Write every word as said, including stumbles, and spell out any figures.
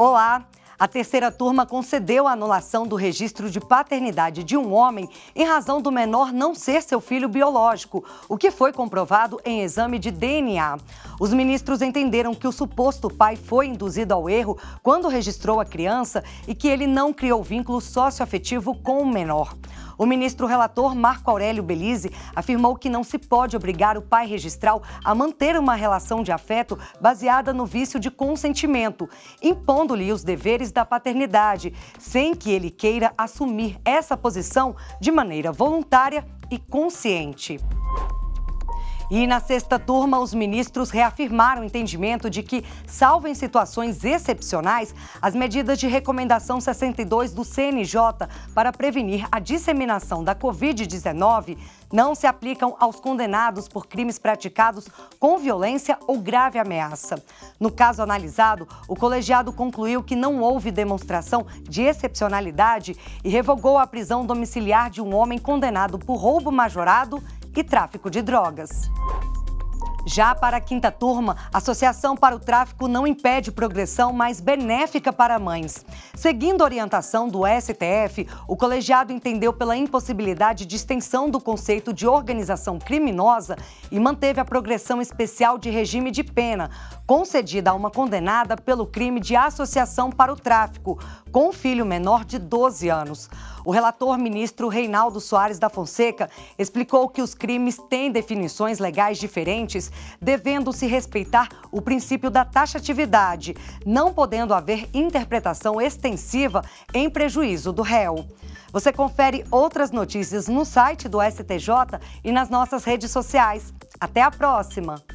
Olá! A terceira turma concedeu a anulação do registro de paternidade de um homem em razão do menor não ser seu filho biológico, o que foi comprovado em exame de D N A. Os ministros entenderam que o suposto pai foi induzido ao erro quando registrou a criança e que ele não criou vínculo socioafetivo com o menor. O ministro relator Marco Aurélio Belize afirmou que não se pode obrigar o pai registral a manter uma relação de afeto baseada no vício de consentimento, impondo-lhe os deveres da paternidade, sem que ele queira assumir essa posição de maneira voluntária e consciente. E na sexta turma, os ministros reafirmaram o entendimento de que, salvo em situações excepcionais, as medidas de recomendação sessenta e dois do C N J para prevenir a disseminação da covid dezenove não se aplicam aos condenados por crimes praticados com violência ou grave ameaça. No caso analisado, o colegiado concluiu que não houve demonstração de excepcionalidade e revogou a prisão domiciliar de um homem condenado por roubo majorado e tráfico de drogas. Já para a quinta turma, a Associação para o Tráfico não impede progressão mais benéfica para mães. Seguindo a orientação do S T F, o colegiado entendeu pela impossibilidade de extensão do conceito de organização criminosa e manteve a progressão especial de regime de pena, concedida a uma condenada pelo crime de associação para o tráfico, com um filho menor de doze anos. O relator ministro Reinaldo Soares da Fonseca explicou que os crimes têm definições legais diferentes, devendo-se respeitar o princípio da taxatividade, não podendo haver interpretação extensiva em prejuízo do réu. Você confere outras notícias no site do S T J e nas nossas redes sociais. Até a próxima!